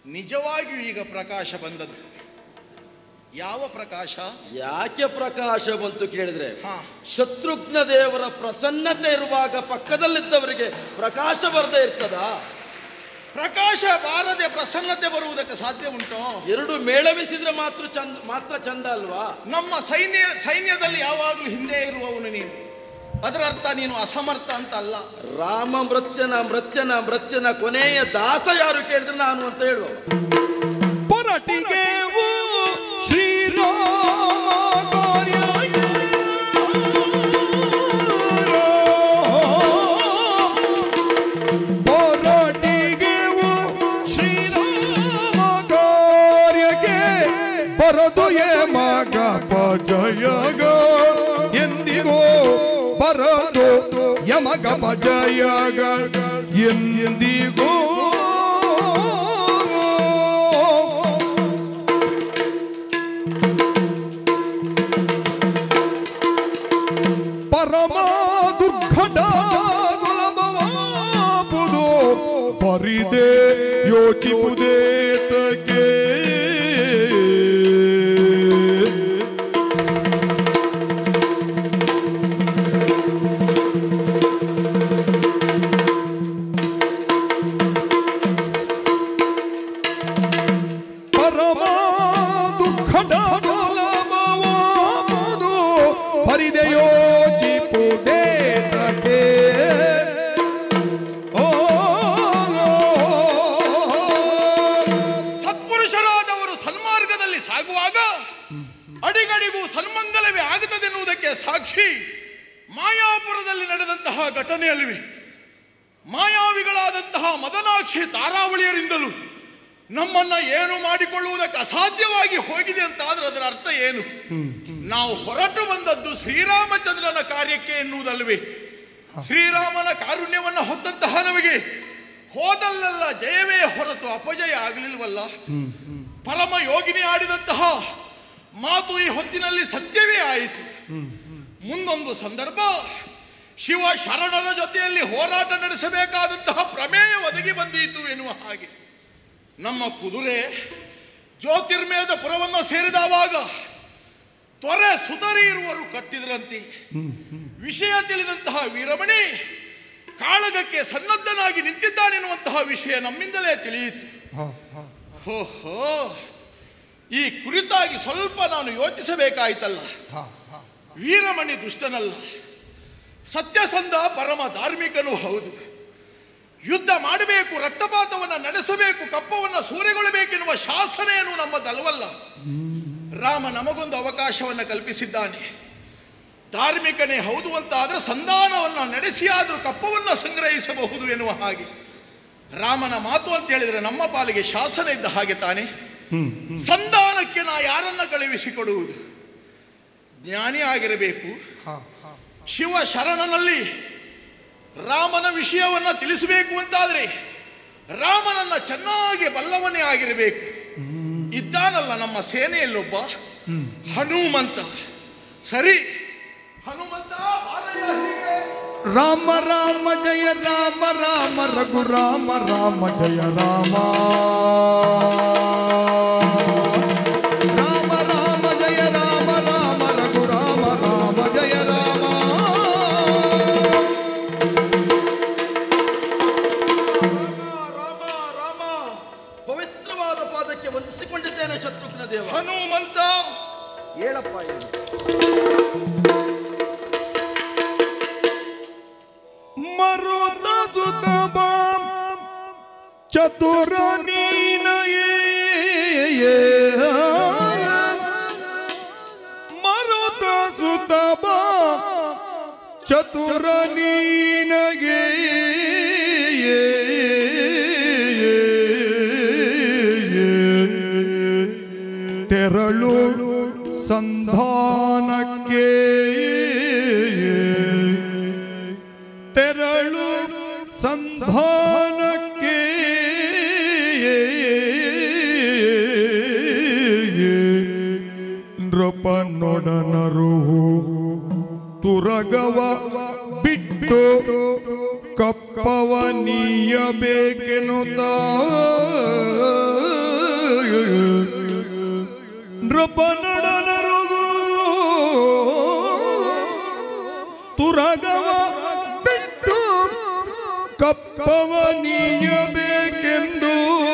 ನಿಜವಾಗಿಯೂ ಈಗ ಪ್ರಕಾಶ ಬಂದದ್ದು. ಯಾವ ಪ್ರಕಾಶ? ಯಾಕೆ ಪ್ರಕಾಶ ಬಂತು ಕೇಳಿದ್ರೆ, ಶತ್ರುಘ್ನ ದೇವರ ಪ್ರಸನ್ನತೆ ಇರುವಾಗ ಪಕ್ಕದಲ್ಲಿದ್ದವರಿಗೆ ಪ್ರಕಾಶ ಬರದೇ ಇರ್ತದಾ? ಪ್ರಕಾಶ ಬಾರದೆ ಪ್ರಸನ್ನತೆ ಬರುವುದಕ್ಕೆ ಸಾಧ್ಯ ಉಂಟೋ? ಎರಡು ಮೇಳವಿಸಿದ್ರೆ ಮಾತ್ರ ಚಂದ ಅಲ್ವಾ? ನಮ್ಮ ಸೈನ್ಯದಲ್ಲಿ ಯಾವಾಗಲೂ ಹಿಂದೆ ಇರುವವನು ನೀನು, ಅದರ ಅರ್ಥ ನೀನು ಅಸಮರ್ಥ ಅಂತ ಅಲ್ಲ. ರಾಮ ಮೃತ್ಯನ ಕೊನೆಯ ದಾಸ ಯಾರು ಕೇಳಿದ್ರೆ ನಾನು ಅಂತ ಹೇಳುವ. ಪೊರಟಿಗೆ ಶ್ರೀರಾಮ ಪೊರಟಿಗೆ ಶ್ರೀರಾಮ ಕಾರ್ಯಕ್ಕೆ ಬರದು ಮಗ ಜಯಗ ಎಂದಿಗೋ ಬರದು ಯಮಗ ಜಯಗ ಎಂದಿಗೋ ಪರಮ ದುರ್ಘಟ ಗುಲಬವಾಪುದು ಪರಿದೆ ಯೋಚಿಪುದೇತಕ್ಕೆ ಪರಮ ದುರ್ಘಟ ಗುಲಬವಾಪುದು ಪರಿದೆಯೋ ಸತ್ಪುರುಷರಾದವರು ಸನ್ಮಾರ್ಗದಲ್ಲಿ ಸಾಗುವಾಗ ಅಡಿಗಡಿಗೂ ಸನ್ಮಂಗಲವೇ ಆಗದೆನ್ನುವುದಕ್ಕೆ ಸಾಕ್ಷಿ ಮಾಯಾಪುರದಲ್ಲಿ ನಡೆದಂತಹ ಘಟನೆಯಲ್ಲಿವೆ. ಮಾಯಾವಿಗಳಾದಂತಹ ಮದನಾಕ್ಷಿ ತಾರಾವಳಿಯರಿಂದಲೂ ನಮ್ಮನ್ನ ಏನು ಮಾಡಿಕೊಳ್ಳುವುದಕ್ಕೆ ಅಸಾಧ್ಯವಾಗಿ ಹೋಗಿದೆ ಅಂತಾದ್ರೆ ಅದರ ಅರ್ಥ ಏನು? ನಾವು ಹೊರಟು ಬಂದದ್ದು ಶ್ರೀರಾಮಚಂದ್ರನ ಕಾರ್ಯಕ್ಕೆ ಎನ್ನುವುದಲ್ವೇ? ಶ್ರೀರಾಮನ ಕಾರುಣ್ಯವನ್ನು ಹೊತ್ತಂತಹ ನಮಗೆ ಹೋದಲ್ಲೆಲ್ಲ ಜಯವೇ ಹೊರತು ಅಪಜಯ ಆಗಲಿಲ್ವಲ್ಲ. ಪರಮ ಯೋಗಿನಿ ಆಡಿದಂತಹ ಮಾತು ಈ ಹೊತ್ತಿನಲ್ಲಿ ಸತ್ಯವೇ ಆಯಿತು. ಮುಂದೊಂದು ಸಂದರ್ಭ ಶಿವ ಶರಣರ ಜೊತೆಯಲ್ಲಿ ಹೋರಾಟ ನಡೆಸಬೇಕಾದಂತಹ ಪ್ರಮೇಯ ಒದಗಿ ಬಂದೀತು ಎನ್ನುವ ಹಾಗೆ ನಮ್ಮ ಕುದುರೆ ಜ್ಯೋತಿರ್ಮಯದ ಪುರವನ್ನು ಸೇರಿದವಾಗ ತೊರೆ ಸುತರಿ ಇರುವರು ಕಟ್ಟಿದ್ರಂತೆ. ವಿಷಯ ತಿಳಿದಂತಹ ವೀರಮಣಿ ಕಾಳಗಕ್ಕೆ ಸನ್ನದ್ಧನಾಗಿ ನಿಂತಿದ್ದಾನೆನ್ನುವಂತಹ ವಿಷಯ ನಮ್ಮಿಂದಲೇ ತಿಳಿಯಿತು. ಓಹೋ, ಈ ಕುರಿತಾಗಿ ಸ್ವಲ್ಪ ನಾನು ಯೋಚಿಸಬೇಕಾಯ್ತಲ್ಲ. ವೀರಮಣಿ ದುಷ್ಟನಲ್ಲ, ಸತ್ಯಸಂಧ ಪರಮ ಧಾರ್ಮಿಕನೂ ಹೌದು. ಯುದ್ಧ ಮಾಡಬೇಕು, ರಕ್ತಪಾತವನ್ನು ನಡೆಸಬೇಕು, ಕಪ್ಪವನ್ನು ಸೂರೆಗೊಳ್ಳಬೇಕೆನ್ನುವ ಶಾಸನೆಯನ್ನು ನಮ್ಮದಲ್ವಲ್ಲ. ರಾಮ ನಮಗೊಂದು ಅವಕಾಶವನ್ನು ಕಲ್ಪಿಸಿದ್ದಾನೆ. ಧಾರ್ಮಿಕನೇ ಹೌದು ಅಂತ ಆದರೆ ಸಂಧಾನವನ್ನು ನಡೆಸಿಯಾದರೂ ಕಪ್ಪವನ್ನು ಸಂಗ್ರಹಿಸಬಹುದು ಎನ್ನುವ ಹಾಗೆ ರಾಮನ ಮಾತು ಅಂತ ಹೇಳಿದರೆ ನಮ್ಮ ಪಾಲಿಗೆ ಶಾಸನ ಇದ್ದ ಹಾಗೆ ತಾನೆ. ಸಂಧಾನಕ್ಕೆ ನಾ ಯಾರನ್ನ ಕಳುಹಿಸಿಕೊಡುವುದು? ಜ್ಞಾನಿ ಆಗಿರಬೇಕು. ಶಿವ ಶರಣನಲ್ಲಿ ರಾಮನ ವಿಷಯವನ್ನು ತಿಳಿಸಬೇಕು ಅಂತಾದರೆ ರಾಮನನ್ನ ಚೆನ್ನಾಗಿ ಬಲ್ಲವನೇ ಆಗಿರಬೇಕು. ಇದ್ದಾನಲ್ಲ ನಮ್ಮ ಸೇನೆಯಲ್ಲೊಬ್ಬ ಹನುಮಂತ. ಸರಿ, ಹನುಮಂತ ರಾಮ ರಾಮ ಜಯ ರಾಮ ರಾಮ ರಘು ರಾಮ ರಾಮ ಜಯ ರಾಮ ರಾಮ ರಾಮ ಜಯ ರಾಮ ರಾಮ ರಘು ರಾಮ ರಾಮ ಜಯ ರಾಮ. ರಾಮ ರಾಮ ಪವಿತ್ರವಾದ ಪಾದಕ್ಕೆ ವಂದಿಸಿಕೊಂಡಿದ್ದೇನೆ ಶತ್ರುಘ್ನ ದೇವ. ಹನುಮಂತ ಹೇಳಪ್ಪ. ಮರುತ ಸುತ ಚತುರ ನೀನಯೇ ಮರುತ ಸುತ ಚತುರ ನೀನಗೆ ತೆರಳು ಸಂಧಾನಕ್ಕೆ ತೆರಳು ಸಂಧಾನಕ್ಕೆ ನೃಪನೊಡನರು ತುರಗವ ಬಿಟ್ಟು ಕಪ್ಪವ ನೀಯಬೇಕೆನ್ನುತ್ತ ನೃಪನಡನರುಗು ತುರಗವ ಬಿಟ್ಟು ಕಪ್ಪವ ನೀಯಬೇಕೆಂದು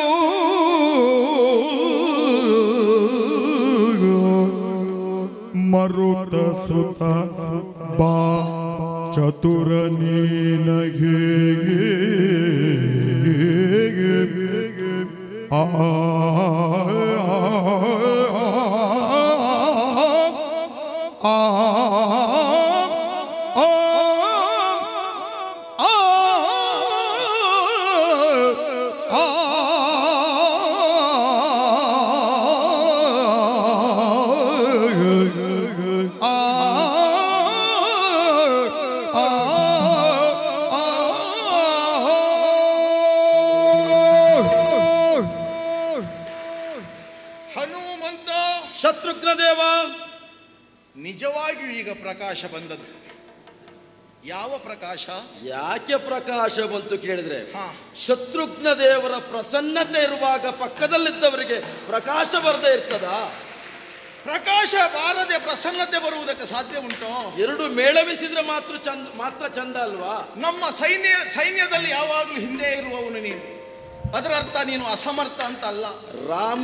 ಮರುತ ಸುತ ಬಾ ಚತುರ ನೀನಗೆ ಆ ಶತ್ರುಘ್ನ ದೇವ, ನಿಜವಾಗಿಯೂ ಈಗ ಪ್ರಕಾಶ ಬಂದದ್ದು. ಯಾವ ಪ್ರಕಾಶ? ಯಾಕೆ ಪ್ರಕಾಶ ಬಂತು ಕೇಳಿದ್ರೆ, ಶತ್ರುಘ್ನ ದೇವರ ಪ್ರಸನ್ನತೆ ಇರುವಾಗ ಪಕ್ಕದಲ್ಲಿದ್ದವರಿಗೆ ಪ್ರಕಾಶ ಬರದೇ ಇರ್ತದಾ? ಪ್ರಕಾಶ ಬಾರದೆ ಪ್ರಸನ್ನತೆ ಬರುವುದಕ್ಕೆ ಸಾಧ್ಯ ಉಂಟೋ? ಎರಡು ಮೇಳವಿಸಿದ್ರೆ ಮಾತ್ರ ಚಂದ ಅಲ್ವಾ? ನಮ್ಮ ಸೈನ್ಯದಲ್ಲಿ ಯಾವಾಗಲೂ ಹಿಂದೆ ಇರುವವನು ನೀನು, ಅದರ ಅರ್ಥ ನೀನು ಅಸಮರ್ಥ ಅಂತ ಅಲ್ಲ. ರಾಮ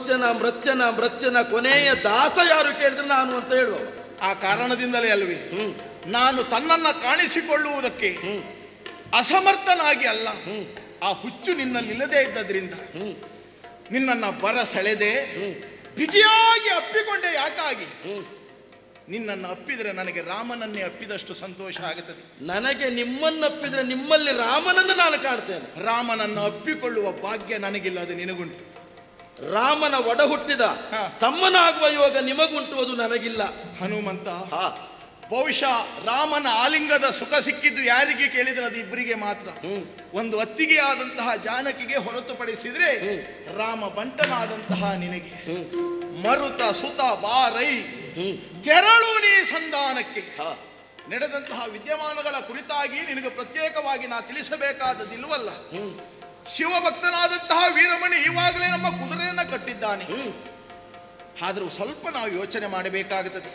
ಮೃತ್ಯನ ಕೊನೆಯ ದಾಸ ಯಾರು ಕೇಳಿದ್ರೆ ನಾನು ಅಂತ ಹೇಳುವ. ಆ ಕಾರಣದಿಂದಲೇ ಅಲ್ವೇ ನಾನು ತನ್ನನ್ನ ಕಾಣಿಸಿಕೊಳ್ಳುವುದಕ್ಕೆ ಅಸಮರ್ಥನಾಗಿ ಅಲ್ಲ, ಆ ಹುಚ್ಚು ನಿನ್ನಲ್ಲಿಲ್ಲದೆ ಇದ್ದದ್ರಿಂದ ನಿನ್ನನ್ನ ಬರ ಸೆಳೆದೆ, ಬಿಗಿಯಾಗಿ ಅಪ್ಪಿಕೊಂಡೆ. ಯಾಕಾಗಿ? ನಿನ್ನನ್ನು ಅಪ್ಪಿದರೆ ನನಗೆ ರಾಮನನ್ನೇ ಅಪ್ಪಿದಷ್ಟು ಸಂತೋಷ ಆಗುತ್ತದೆ. ನನಗೆ ನಿಮ್ಮನ್ನಪ್ಪಿದ್ರೆ ನಿಮ್ಮಲ್ಲಿ ರಾಮನನ್ನು ನಾನು ಕಾಣ್ತೇನೆ. ರಾಮನನ್ನು ಅಪ್ಪಿಕೊಳ್ಳುವ ಭಾಗ್ಯ ನನಗಿಲ್ಲ, ಅದು ನಿನಗುಂಟು. ರಾಮನ ಒಡ ಹುಟ್ಟಿದ ತಮ್ಮನಾಗುವ ಯೋಗ ನಿಮಗುಂಟು, ಅದು ನನಗಿಲ್ಲ. ಹನುಮಂತ, ಬಹುಶಃ ರಾಮನ ಆಲಿಂಗದ ಸುಖ ಸಿಕ್ಕಿದ್ದು ಯಾರಿಗೆ ಕೇಳಿದ್ರೆ ಅದು ಇಬ್ಬರಿಗೆ ಮಾತ್ರ. ಒಂದು ಅತ್ತಿಗೆ ಆದಂತಹ ಜಾನಕಿಗೆ ಹೊರತುಪಡಿಸಿದ್ರೆ ರಾಮ ಬಂಟನಾದಂತಹ ನಿನಗೆ. ಮರುತ ಸುತ ಬಾರೈ ತೆರಳು ನೀ ಸಂಧಾನಕ್ಕೆ. ನಡೆದಂತಹ ವಿದ್ಯಮಾನಗಳ ಕುರಿತಾಗಿ ನಿನಗೆ ಪ್ರತ್ಯೇಕವಾಗಿ ನಾ ತಿಳಿಸಬೇಕಾದದಿಲ್ವಲ್ಲ. ಶಿವಭಕ್ತನಾದಂತಹ ವೀರಮಣಿ ಈವಾಗಲೇ ನಮ್ಮ ಕುದುರೆಯನ್ನ ಕಟ್ಟಿದ್ದಾನೆ. ಆದರೂ ಸ್ವಲ್ಪ ನಾವು ಯೋಚನೆ ಮಾಡಬೇಕಾಗುತ್ತದೆ.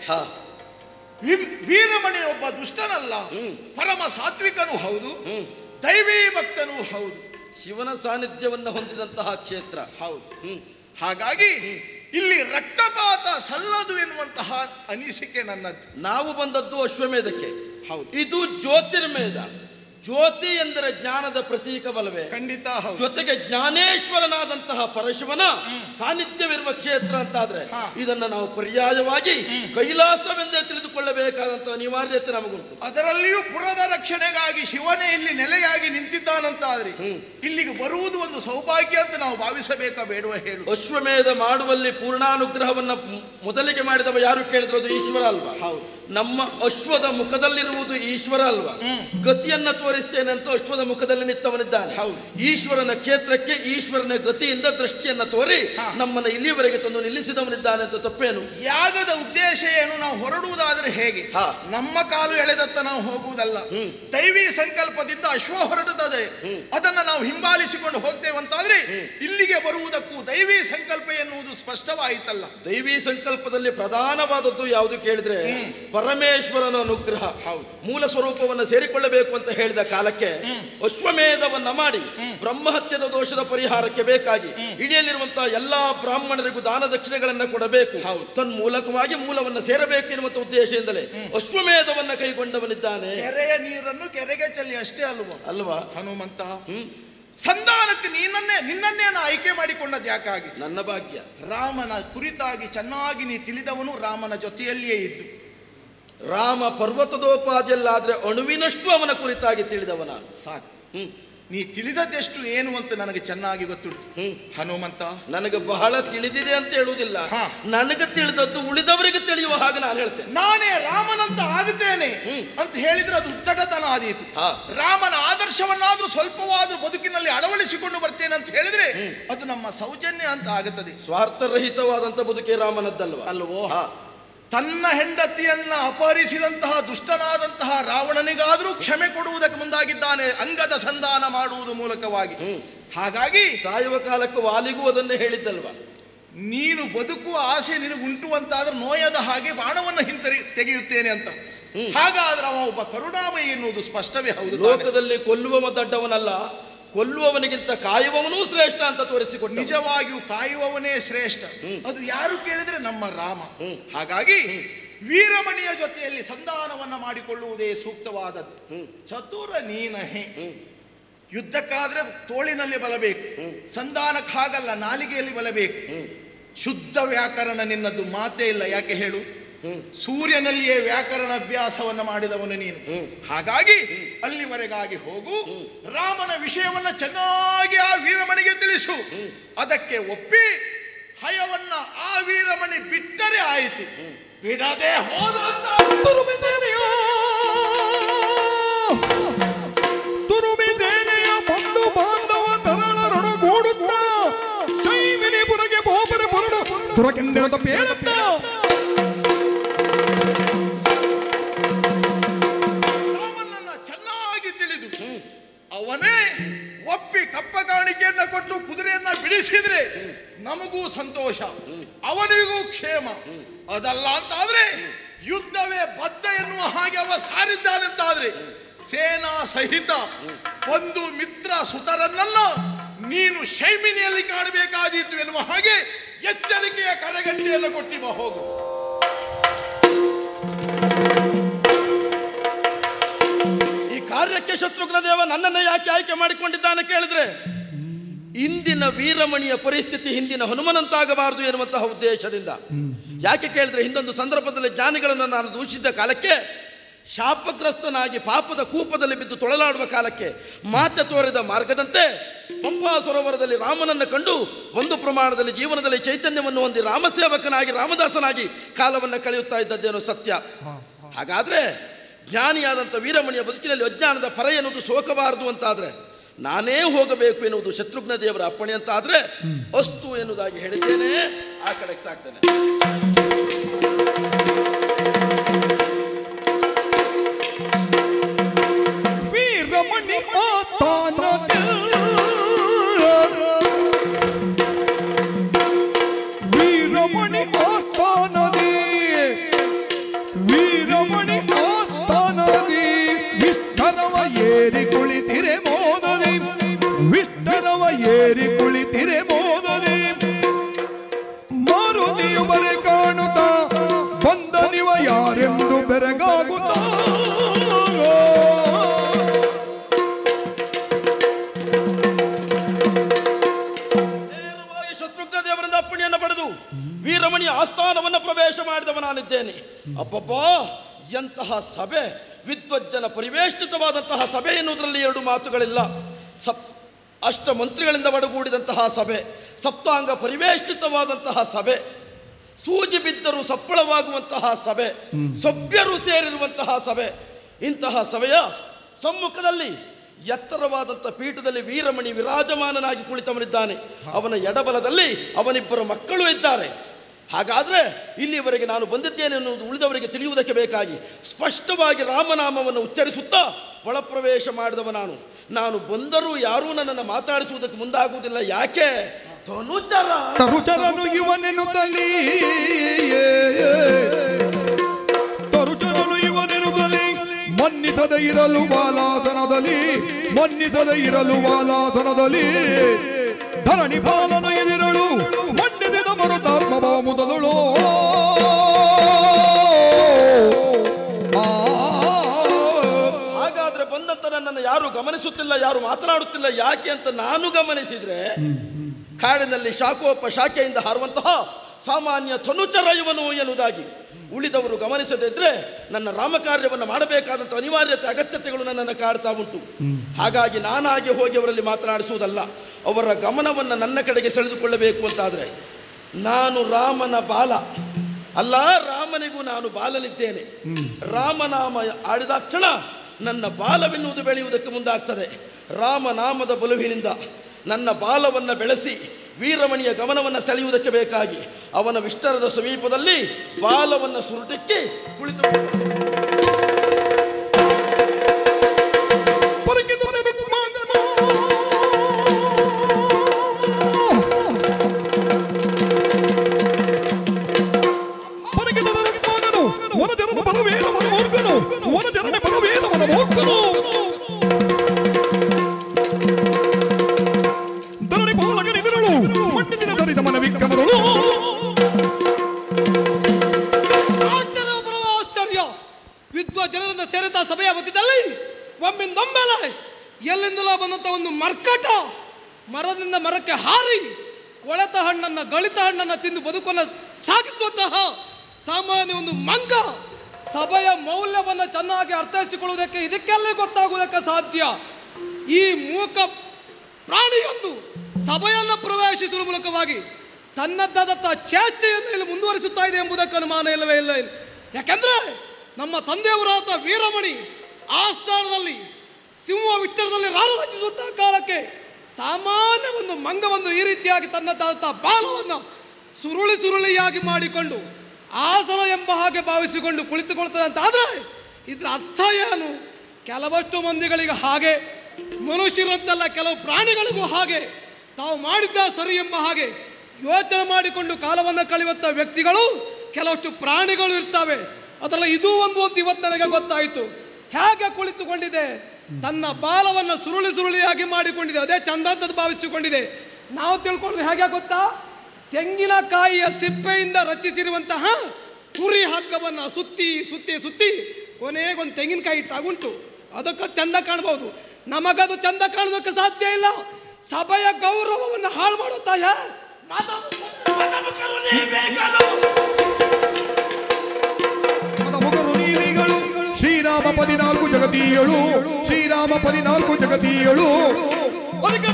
ವೀರಮಣಿ ಒಬ್ಬ ದುಷ್ಟನಲ್ಲ, ಪರಮ ಸಾತ್ವಿಕನೂ ಹೌದು, ದೈವೀ ಭಕ್ತನೂ ಹೌದು, ಶಿವನ ಸಾನ್ನಿಧ್ಯವನ್ನು ಹೊಂದಿದಂತಹ ಕ್ಷೇತ್ರ ಹೌದು. ಹಾಗಾಗಿ ಇಲ್ಲಿ ರಕ್ತಪಾತ ಸಲ್ಲದು ಎನ್ನುವಂತಹ ಅನಿಸಿಕೆ ನನ್ನದು. ನಾವು ಬಂದದ್ದು ಅಶ್ವಮೇಧಕ್ಕೆ. ಹೌದು, ಇದು ಜ್ಯೋತಿರ್ಮೇಧ. ಜ್ಯೋತಿ ಎಂದರೆ ಜ್ಞಾನದ ಪ್ರತೀಕವಲ್ಲವೇ? ಖಂಡಿತ ಹೌದು. ಜೊತೆಗೆ ಜ್ಞಾನೇಶ್ವರನಾದಂತಹ ಪರಶುವನ ಸಾನ್ನಿಧ್ಯವಿರುವ ಕ್ಷೇತ್ರ ಅಂತಾದ್ರೆ ಇದನ್ನ ನಾವು ಪರ್ಯಾಯವಾಗಿ ಕೈಲಾಸವೆಂದೇ ತಿಳಿದುಕೊಳ್ಳಬೇಕಾದಂತಹ ಅನಿವಾರ್ಯತೆ ನಮಗುಂಟು. ಅದರಲ್ಲಿಯೂ ಪುರದ ರಕ್ಷಣೆಗಾಗಿ ಶಿವನೇ ಇಲ್ಲಿ ನೆಲೆಯಾಗಿ ನಿಂತಿದ್ದಾನಂತಾದ್ರೆ ಇಲ್ಲಿಗೆ ಬರುವುದು ಒಂದು ಸೌಭಾಗ್ಯ ಅಂತ ನಾವು ಭಾವಿಸಬೇಕಾ ಬೇಡುವ ಹೇಳು? ಅಶ್ವಮೇಧ ಮಾಡುವಲ್ಲಿ ಪೂರ್ಣಾನುಗ್ರಹವನ್ನ ಮೊದಲಿಗೆ ಮಾಡಿದವ ಯಾರು ಕೇಳಿದ್ರು? ಅದು ಈಶ್ವರ ಅಲ್ವಾ? ಹೌದು. ನಮ್ಮ ಅಶ್ವದ ಮುಖದಲ್ಲಿರುವುದು ಈಶ್ವರ ಅಲ್ವಾ? ಗತಿಯನ್ನ ತೋರಿಸ್ತೇನೆ ಅಂತ ಅಶ್ವದ ಮುಖದಲ್ಲಿ ನಿಂತವನಿದ್ದಾನೆ. ಈಶ್ವರನ ಕ್ಷೇತ್ರಕ್ಕೆ ಈಶ್ವರನ ಗತಿಯಿಂದ ದೃಷ್ಟಿಯನ್ನ ತೋರಿ ನಮ್ಮನ್ನ ಇಲ್ಲಿಯವರೆಗೆ ತಂದು ನಿಲ್ಲಿಸಿದವನಿದ್ದಾನೆ ಅಂತ ತಪ್ಪೇನು? ಯಾಗದ ಉದ್ದೇಶ ಏನು? ನಾವು ಹೊರಡುವುದಾದ್ರೆ ಹೇಗೆ? ನಮ್ಮ ಕಾಲು ಎಳೆದತ್ತ ನಾವು ಹೋಗುವುದಲ್ಲ. ದೈವಿ ಸಂಕಲ್ಪದಿಂದ ಅಶ್ವ ಹೊರಡುತ್ತದೆ, ಅದನ್ನ ನಾವು ಹಿಂಬಾಲಿಸಿಕೊಂಡು ಹೋಗ್ತೇವಂತಾದ್ರೆ ಇಲ್ಲಿಗೆ ಬರುವುದಕ್ಕೂ ದೈವಿ ಸಂಕಲ್ಪ ಎನ್ನುವುದು ಸ್ಪಷ್ಟವಾಯಿತಲ್ಲ. ದೈವಿ ಸಂಕಲ್ಪದಲ್ಲಿ ಪ್ರಧಾನವಾದದ್ದು ಯಾವುದು ಕೇಳಿದ್ರೆ ಪರಮೇಶ್ವರನ ಅನುಗ್ರಹ. ಮೂಲ ಸ್ವರೂಪವನ್ನು ಸೇರಿಕೊಳ್ಳಬೇಕು ಅಂತ ಹೇಳಿದ ಕಾಲಕ್ಕೆ ಅಶ್ವಮೇಧವನ್ನ ಮಾಡಿ ಬ್ರಹ್ಮಹತ್ಯದ ದೋಷದ ಪರಿಹಾರಕ್ಕೆ ಬೇಕಾಗಿ ಇಳಿಯಲಿರುವಂತಹ ಎಲ್ಲಾ ಬ್ರಾಹ್ಮಣರಿಗೂ ದಾನ ದಕ್ಷಿಣೆಗಳನ್ನ ಕೊಡಬೇಕು, ತನ್ಮೂಲಕವಾಗಿ ಮೂಲವನ್ನ ಸೇರಬೇಕು ಎನ್ನುವಂತ ಉದ್ದೇಶದಿಂದಲೇ ಅಶ್ವಮೇಧವನ್ನ ಕೈಗೊಂಡವನಿದ್ದಾನೆ. ಕೆರೆಯ ನೀರನ್ನು ಕೆರೆಗೆ ಚೆಲ್ಲಿ ಅಷ್ಟೇ ಅಲ್ವಾ ಹನುಮಂತ? ಸಂಧಾನಕ್ಕೆ ನಿನ್ನನ್ನೇ ಆಯ್ಕೆ ಮಾಡಿಕೊಂಡದ್ದು ಯಾಕಾಗಿ? ನನ್ನ ಭಾಗ್ಯ. ರಾಮನ ಕುರಿತಾಗಿ ಚೆನ್ನಾಗಿ ನೀ ತಿಳಿದವನು, ರಾಮನ ಜೊತೆಯಲ್ಲಿಯೇ ಇದ್ದು. ರಾಮ ಪರ್ವತದೋಪಾದಿಯಲ್ಲಾದ್ರೆ ಅಣುವಿನಷ್ಟು ಅವನ ಕುರಿತಾಗಿ ತಿಳಿದವನ. ಸಾಕು, ನೀ ತಿಳಿದದ್ದೆಷ್ಟು ಏನು ಅಂತ ನನಗೆ ಚೆನ್ನಾಗಿ ಗೊತ್ತುಂಟು ಹನುಮಂತ. ನನಗೆ ಬಹಳ ತಿಳಿದಿದೆ ಅಂತ ಹೇಳುವುದಿಲ್ಲ, ನನಗೆ ತಿಳಿದದ್ದು ಉಳಿದವರಿಗೆ ತಿಳಿಯುವ ಹಾಗೆ ನಾನು ಹೇಳ್ತೇನೆ. ನಾನೇ ರಾಮನಂತ ಆಗುತ್ತೇನೆ ಅಂತ ಹೇಳಿದ್ರೆ ಅದು ಉತ್ತಟತನ ಆದೀತು. ರಾಮನ ಆದರ್ಶವನ್ನಾದ್ರೂ ಸ್ವಲ್ಪವಾದ್ರೂ ಬದುಕಿನಲ್ಲಿ ಅಳವಡಿಸಿಕೊಂಡು ಬರ್ತೇನೆ ಅಂತ ಹೇಳಿದ್ರೆ ಅದು ನಮ್ಮ ಸೌಜನ್ಯ ಅಂತ ಆಗುತ್ತದೆ. ಸ್ವಾರ್ಥರಹಿತವಾದಂತ ಬದುಕೆ ರಾಮನದ್ದಲ್ವ? ಅಲ್ವೋ? ತನ್ನ ಹೆಂಡತಿಯನ್ನ ಅಪಹರಿಸಿದಂತಹ ದುಷ್ಟನಾದಂತಹ ರಾವಣನಿಗಾದರೂ ಕ್ಷಮೆ ಕೊಡುವುದಕ್ಕೆ ಮುಂದಾಗಿದ್ದಾನೆ, ಅಂಗದ ಸಂಧಾನ ಮಾಡುವುದು ಮೂಲಕವಾಗಿ. ಹಾಗಾಗಿ ಸಾಯುವ ಕಾಲಕ್ಕೆ ವಾಲಿಗೂ ಅದನ್ನೇ ಹೇಳಿದ್ದಲ್ವ? ನೀನು ಬದುಕುವ ಆಸೆ ನಿನಗುಂಟು ಅಂತಾದ್ರೆ ನೋಯದ ಹಾಗೆ ಬಾಣವನ್ನು ತೆಗೆಯುತ್ತೇನೆ ಅಂತ. ಹಾಗಾದ್ರೆ ಅವ ಒಬ್ಬ ಕರುಣಾಮಯಿ ಎನ್ನುವುದು ಸ್ಪಷ್ಟವೇ ಹೌದು. ಲೋಕದಲ್ಲಿ ಕೊಲ್ಲುವ ದಡ್ಡವನಲ್ಲ, ಕೊಲ್ಲುವವನಿಗಿಂತ ಕಾಯುವವನೂ ಶ್ರೇಷ್ಠ ಅಂತ ತೋರಿಸಿಕೊಟ್ಟು. ನಿಜವಾಗಿಯೂ ಕಾಯುವವನೇ ಶ್ರೇಷ್ಠ. ಅದು ಯಾರು ಕೇಳಿದ್ರೆ ನಮ್ಮ ರಾಮ. ಹಾಗಾಗಿ ವೀರಮಣಿಯ ಜೊತೆಯಲ್ಲಿ ಸಂಧಾನವನ್ನ ಮಾಡಿಕೊಳ್ಳುವುದೇ ಸೂಕ್ತವಾದದ್ದು. ಚತುರ ನೀನಹೆ. ಯುದ್ಧಕ್ಕಾದ್ರೆ ತೋಳಿನಲ್ಲಿ ಬಲಬೇಕು, ಸಂಧಾನಕ್ಕಾಗಲ್ಲ ನಾಲಿಗೆಯಲ್ಲಿ ಬಲಬೇಕು. ಶುದ್ಧ ವ್ಯಾಕರಣ ನಿನ್ನದು ಮಾತೇ ಇಲ್ಲ. ಯಾಕೆ ಹೇಳು? ಸೂರ್ಯನಲ್ಲಿಯೇ ವ್ಯಾಕರಣ ಅಭ್ಯಾಸವನ್ನ ಮಾಡಿದವನು ನೀನು. ಹಾಗಾಗಿ ಅಲ್ಲಿವರೆಗಾಗಿ ಹೋಗು, ರಾಮನ ವಿಷಯವನ್ನ ಚೆನ್ನಾಗಿ ಆ ವೀರಮಣಿಗೆ ತಿಳಿಸು. ಅದಕ್ಕೆ ಒಪ್ಪಿ ಹಯವನ್ನ ಆ ವೀರಮಣಿ ಬಿಟ್ಟರೆ ಆಯಿತು. ಬಿಡದೆ ಹೋದ ತುರುಮಿದೇನೆಯ ಬಂಧು ಬಾಂಧವ ತರಳರೊಡಗೂಡುತ್ತ ಶೈಮಿನಿಪುರಗೆ ಬೋಪರೆ ಬರಡು ತುರಕೆಂದಿರದ ಬೇಡುತ್ತ ರಾಮನನ್ನ ಚೆನ್ನಾಗಿ ತಿಳಿದು ಅವನೇ ಒಪ್ಪಿ ಕಪ್ಪ ಕಾಣಿಕೆಯನ್ನ ಕೊಟ್ಟು ಕುದುರೆಯನ್ನ ಬಿಡಿಸಿದ್ರೆ ನಮಗೂ ಸಂತೋಷ, ಅವನಿಗೂ ಕ್ಷೇಮ. ಅದಲ್ಲ ಅಂತಾದ್ರೆ ಯುದ್ಧವೇ ಬದ್ಧ ಎನ್ನುವ ಹಾಗೆ ಅವ ಸಾರಿದ್ದಾನಂತಾದ್ರೆ ಸೇನಾ ಸಹಿತ ಒಂದು ಮಿತ್ರ ಸುತರನ್ನ ನೀನು ಶೈಮಿನಿಯಲ್ಲಿ ಕಾಣಬೇಕಾದೀತು ಎನ್ನುವ ಹಾಗೆ ಎಚ್ಚರಿಕೆಯ ಕಡೆಗಟ್ಟಿಯನ್ನು ಕೊಟ್ಟಿವ. ಹೋಗು. ಈ ಕಾರ್ಯಕ್ಕೆ ಶತ್ರುಘ್ನ ದೇವ ನನ್ನನ್ನು ಯಾಕೆ ಆಯ್ಕೆ ಮಾಡಿಕೊಂಡಿದ್ದಾನೆ ಕೇಳಿದ್ರೆ, ಇಂದಿನ ವೀರಮಣಿಯ ಪರಿಸ್ಥಿತಿ ಹಿಂದಿನ ಹನುಮನಂತಾಗಬಾರದು ಎನ್ನುವಂತಹ ಉದ್ದೇಶದಿಂದ. ಯಾಕೆ ಕೇಳಿದ್ರೆ, ಹಿಂದೊಂದು ಸಂದರ್ಭದಲ್ಲಿ ಜ್ಞಾನಿಗಳನ್ನು ನಾನು ದೂಷಿಸಿದ ಕಾಲಕ್ಕೆ, ಶಾಪಗ್ರಸ್ತನಾಗಿ ಪಾಪದ ಕೂಪದಲ್ಲಿ ಬಿದ್ದು ತೊಳಲಾಡುವ ಕಾಲಕ್ಕೆ ಮಾತೆ ತೋರಿದ ಮಾರ್ಗದಂತೆ ಪಂಪಾ ಸರೋವರದಲ್ಲಿ ರಾಮನನ್ನು ಕಂಡು ಒಂದು ಪ್ರಮಾಣದಲ್ಲಿ ಜೀವನದಲ್ಲಿ ಚೈತನ್ಯವನ್ನು ಹೊಂದಿ ರಾಮಸೇವಕನಾಗಿ ರಾಮದಾಸನಾಗಿ ಕಾಲವನ್ನು ಕಳೆಯುತ್ತಾ ಇದ್ದದ್ದೇನೋ ಸತ್ಯ. ಹಾಗಾದ್ರೆ ಜ್ಞಾನಿಯಾದಂಥ ವೀರಮಣಿಯ ಬದುಕಿನಲ್ಲಿ ಅಜ್ಞಾನದ ಪರ ಎನ್ನುವುದು ಸೋಕಬಾರದು ಅಂತಾದ್ರೆ ನಾನೇ ಹೋಗಬೇಕು ಎನ್ನುವುದು ಶತ್ರುಘ್ನ ದೇವರ ಅಪ್ಪಣೆ ಅಂತ ಆದ್ರೆ ಅಸ್ತು ಎನ್ನುವುದಾಗಿ ಹೇಳಿದ್ದೇನೆ. ಆ ಕಡೆಗೆ ಸಾಕ್ತೇನೆ. ವೀರಮಣಿ ಆಸ್ಥಾನದಲ್ಲಿ ವೀರಮಣಿ ಆಸ್ಥಾನದಿ ವೀರಮಣಿ ಆಸ್ಥಾನದಿ ವಿಷ್ಠರವ ಏರಿ ಕುಳಿತಿರೆ ಮೋದಲಿ ವಿಷ್ಠರವ ಏರಿ ಕುಳಿತಿರೆ ಮೋದಲಿ ಮಾರುತಿಯು ಬರೆ ಕಾಣುತ್ತಾ ಬಂದನಿವ ಯಾರೆಂದು ಬೆರಗಾಗುತ್ತಾ ಶತ್ರುಘ್ನ ದೇವರಿಂದ ಅಪ್ಪಣೆಯನ್ನು ಪಡೆದು ವೀರಮಣಿಯ ಆಸ್ಥಾನವನ್ನು ಪ್ರವೇಶ ಮಾಡಿದವ ನಾನಿದ್ದೇನೆ. ಅಬ್ಬಬ್ಬಾ, ಎಂತಹ ಸಭೆ! ವಿದ್ವಜ್ಜನ ಪರಿವೇಷ್ಟಿತವಾದಂತಹ ಸಭೆ ಎನ್ನುವುದರಲ್ಲಿ ಎರಡು ಮಾತುಗಳಿಲ್ಲ. ಅಷ್ಟ ಮಂತ್ರಿಗಳಿಂದ ಒಡಗೂಡಿದಂತಹ ಸಭೆ, ಸಪ್ತಾಂಗ ಪರಿವೇಷ್ಟಿತವಾದಂತಹ ಸಭೆ, ಸೂಜಿ ಬಿದ್ದರೂ ಸಪ್ಪಳವಾಗುವಂತಹ ಸಭೆ, ಸಭ್ಯರು ಸೇರಿರುವಂತಹ ಸಭೆ. ಇಂತಹ ಸಭೆಯ ಸಮ್ಮುಖದಲ್ಲಿ ಎತ್ತರವಾದಂಥ ಪೀಠದಲ್ಲಿ ವೀರಮಣಿ ವಿರಾಜಮಾನನಾಗಿ ಕುಳಿತವನಿದ್ದಾನೆ. ಅವನ ಎಡಬಲದಲ್ಲಿ ಅವನಿಬ್ಬರು ಮಕ್ಕಳು ಇದ್ದಾರೆ. ಹಾಗಾದರೆ ಇಲ್ಲಿವರೆಗೆ ನಾನು ಬಂದಿದ್ದೇನೆ ಎನ್ನುವುದು ಉಳಿದವರಿಗೆ ತಿಳಿಯುವುದಕ್ಕೆ ಬೇಕಾಗಿ ಸ್ಪಷ್ಟವಾಗಿ ರಾಮನಾಮವನ್ನು ಉಚ್ಚರಿಸುತ್ತಾ ಒಳಪ್ರವೇಶ ಮಾಡಿದವ ನಾನು. ನಾನು ಬಂದರೂ ಯಾರೂ ನನ್ನನ್ನು ಮಾತಾಡಿಸುವುದಕ್ಕೆ ಮುಂದಾಗುವುದಿಲ್ಲ. ಯಾಕೆ? ತರುಚರನು ಇವನೆನ್ನುತ್ತಲೀ ತರುಚರನು ಇವನೆನ್ನುತ್ತಲೀ ಮನ್ನಿತದ ಇರಲು ಬಾಲಾಸನದಲ್ಲಿ ಮನ್ನಿತದ ಇರಲು ಬಾಲಾಸನದಲ್ಲಿ ಧರಣಿ ಬಾಲನ ಎದಿರಳು ಮನ್ನಿದ ಮರುತಾತ್ಮ ಬಾಮುದದಳು. ಹಾಗಾದ್ರೆ ಬಂದಂತ ನನ್ನನ್ನು ಯಾರು ಗಮನಿಸುತ್ತಿಲ್ಲ, ಯಾರು ಮಾತನಾಡುತ್ತಿಲ್ಲ. ಯಾಕೆ ಅಂತ ನಾನು ಗಮನಿಸಿದ್ರೆ, ಕಾಡಿನಲ್ಲಿ ಶಾಖೋಪ ಶಾಖೆಯಿಂದ ಹಾರುವಂತಹ ಸಾಮಾನ್ಯ ತನುಚರ ಇವನು ಎನ್ನುವುದಾಗಿ ಉಳಿದವರು ಗಮನಿಸದಿದ್ರೆ ನನ್ನ ರಾಮಕಾರ್ಯವನ್ನು ಮಾಡಬೇಕಾದಂಥ ಅನಿವಾರ್ಯತೆ ಅಗತ್ಯತೆಗಳು ನನ್ನನ್ನು ಕಾಡ್ತಾ ಉಂಟು. ಹಾಗಾಗಿ ನಾನಾಗಿ ಹೋಗಿ ಅವರಲ್ಲಿ ಮಾತನಾಡಿಸುವುದಲ್ಲ, ಅವರ ಗಮನವನ್ನು ನನ್ನ ಕಡೆಗೆ ಸೆಳೆದುಕೊಳ್ಳಬೇಕು ಅಂತಾದರೆ ನಾನು ರಾಮನ ಬಾಲ ಅಲ್ಲ, ರಾಮನಿಗೂ ನಾನು ಬಾಲನಿದ್ದೇನೆ. ರಾಮನಾಮ ಆಡಿದಾಕ್ಷಣ ನನ್ನ ಬಾಲವೆನ್ನುವುದು ಬೆಳೆಯುವುದಕ್ಕೆ ಮುಂದಾಗ್ತದೆ. ರಾಮನಾಮದ ಬಲುವಿನಿಂದ ನನ್ನ ಬಾಲವನ್ನು ಬೆಳೆಸಿ ವೀರಮಣಿಯ ಗಮನವನ್ನು ಸೆಳೆಯುವುದಕ್ಕೆ ಬೇಕಾಗಿ ಅವನ ವಿಷ್ಟರದ ಸಮೀಪದಲ್ಲಿ ಬಾಲವನ್ನು ಸುರುಟಿಕ್ಕಿ ಕುಳಿತು ದಮನ ವಿಕ್ರಮಗಳು ಆಶ್ಚರ್ಯ ವಿದ್ವ ಜನರಿಂದ ಸೇರಿದ ಸಭೆಯ ಮಧ್ಯದಲ್ಲಿ ಒಮ್ಮಿಂದೊಮ್ಮೆಲೆ ಎಲ್ಲಿಂದಲೋ ಬಂದಂತ ಒಂದು ಮರ್ಕಟ ಮರದಿಂದ ಮರಕ್ಕೆ ಹಾರಿ ಕೊಳೆತ ಹಣ್ಣನ್ನ ಗಳಿತ ಹಣ್ಣನ್ನ ತಿಂದು ಬದುಕನ್ನು ಸಾಗಿಸುವಂತಹ ಸಾಮಾನ್ಯ ಒಂದು ಮಂಗ ಸಭೆಯ ಮೌಲ್ಯವನ್ನು ಚೆನ್ನಾಗಿ ಅರ್ಥೈಸಿಕೊಳ್ಳುವುದಕ್ಕೆ ಇದಕ್ಕೆಲ್ಲ ಗೊತ್ತಾಗುವುದಕ್ಕೆ ಸಾಧ್ಯ. ಈ ಮೂಕ ಪ್ರಾಣಿಯೊಂದು ಸಭೆಯನ್ನು ಪ್ರವೇಶಿಸುವ ಮೂಲಕವಾಗಿ ತನ್ನದಾದಂಥ ಚೇಷ್ಟೆಯನ್ನು ಇಲ್ಲಿ ಮುಂದುವರಿಸುತ್ತಾ ಇದೆ ಎಂಬುದಕ್ಕೆ ಅನುಮಾನ ಇಲ್ಲವೇ ಇಲ್ಲ. ಯಾಕೆಂದ್ರೆ ನಮ್ಮ ತಂದೆಯವರಾದ ವೀರಮಣಿ ಆ ಸ್ಥಾನದಲ್ಲಿ ಸಿಂಹ ವಿಚಾರದಲ್ಲಿ ರಾರಾಜಿಸುವಂತಹ ಕಾಲಕ್ಕೆ ಸಾಮಾನ್ಯ ಒಂದು ಮಂಗವನ್ನು ಈ ರೀತಿಯಾಗಿ ತನ್ನದಾದಂಥ ಬಾಲವನ್ನು ಸುರುಳಿಯಾಗಿ ಮಾಡಿಕೊಂಡು ಆಸನ ಎಂಬ ಹಾಗೆ ಭಾವಿಸಿಕೊಂಡು ಕುಳಿತುಕೊಳ್ತದೆ ಅಂತ ಆದರೆ ಇದರ ಅರ್ಥ ಏನು? ಕೆಲವಷ್ಟು ಮಂದಿಗಳಿಗೆ ಹಾಗೆ, ಮನುಷ್ಯರದ್ದಲ್ಲ ಕೆಲವು ಪ್ರಾಣಿಗಳಿಗೂ ಹಾಗೆ, ತಾವು ಮಾಡಿದ್ದ ಸರಿ ಎಂಬ ಹಾಗೆ ಯೋಚನೆ ಮಾಡಿಕೊಂಡು ಕಾಲವನ್ನು ಕಳೆಯುವಂಥ ವ್ಯಕ್ತಿಗಳು ಕೆಲವಷ್ಟು ಪ್ರಾಣಿಗಳು ಇರ್ತವೆ. ಅದರಲ್ಲಿ ಇದೂ ಒಂದು ಇವತ್ತು ನನಗೆ ಗೊತ್ತಾಯಿತು. ಹೇಗೆ ಕುಳಿತುಕೊಂಡಿದೆ, ತನ್ನ ಬಾಲವನ್ನು ಸುರುಳಿಯಾಗಿ ಮಾಡಿಕೊಂಡಿದೆ, ಅದೇ ಚಂದ ಅಂತ ಭಾವಿಸಿಕೊಂಡಿದೆ. ನಾವು ತಿಳ್ಕೊಳ್ಳೋದು ಹೇಗೆ ಗೊತ್ತಾ? ತೆಂಗಿನಕಾಯಿಯ ಸಿಪ್ಪೆಯಿಂದ ರಚಿಸಿರುವಂತಹ ಕುರಿ ಹಗ್ಗವನ್ನು ಸುತ್ತಿ ಕೊನೆಗೊಂದು ತೆಂಗಿನಕಾಯಿ ಇಟ್ಟಾಗುಂಟು. ಅದಕ್ಕೆ ಚಂದ ಕಾಣಬಹುದು, ನಮಗದು ಚಂದ ಕಾಣೋದಕ್ಕೆ ಸಾಧ್ಯ ಇಲ್ಲ. ಸಭೆಯ ಗೌರವವನ್ನು ಹಾಳು ಮಾಡುತ್ತಾಯ ಶ್ರೀರಾಮ 14 ಜಗದೀಯಳು, ಶ್ರೀರಾಮ 14 ಜಗದೀಯಳು. ಅದಕ್ಕೆ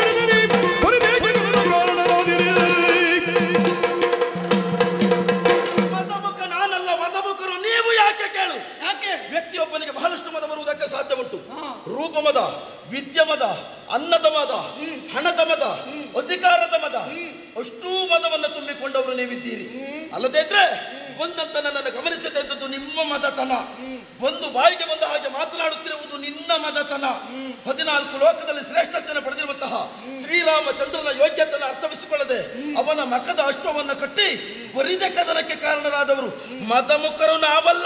ಮದಮುಖ ನಾನಲ್ಲ, ಮದಮುಖರು ನೀವು. ಯಾಕೆ ಕೇಳು? ಯಾಕೆ? ವ್ಯಕ್ತಿಯೊಬ್ಬನಿಗೆ ಬಹಳಷ್ಟು ಮದ ಬರುವುದಕ್ಕೆ ಸಾಧ್ಯ ಉಂಟು. ರೂಪಮದ, ವಿದ್ಯಮದ, ಅನ್ನದ ಮದ, ಹಣದ ಮದ, ಅಧಿಕಾರದ ಮದ, ಅಷ್ಟೂ ಮದವನ್ನು ತುಂಬಿಕೊಂಡವರು ನೀವಿದ್ದೀರಿ. ಅಲ್ಲದೇ ಇದ್ರೆ ಬಂದಂತ ನನ್ನನ್ನು ಗಮನಿಸದೇ ಇದ್ದದ್ದು ನಿಮ್ಮ ಮದತನ. ಒಂದು ಬಾಯಿಗೆ ಬಂದ ಹಾಗೆ ಮಾತನಾಡುತ್ತಿರುವುದು ನಿನ್ನ ಮದತನ. 14 ಲೋಕದಲ್ಲಿ ಶ್ರೇಷ್ಠತೆಯನ್ನು ಪಡೆದಿರುವಂತಹ ಶ್ರೀರಾಮಚಂದ್ರನ ಯೋಗ್ಯತೆಯನ್ನು ಅರ್ಥವಿಸಿಕೊಳ್ಳದೆ ಅವನ ಮಖದ ಅಶ್ವವನ್ನು ಕಟ್ಟಿ ಬರಿದ ಕದನಕ್ಕೆ ಕಾರಣರಾದವರು ಮದಮುಖರು ನಾವಲ್ಲ,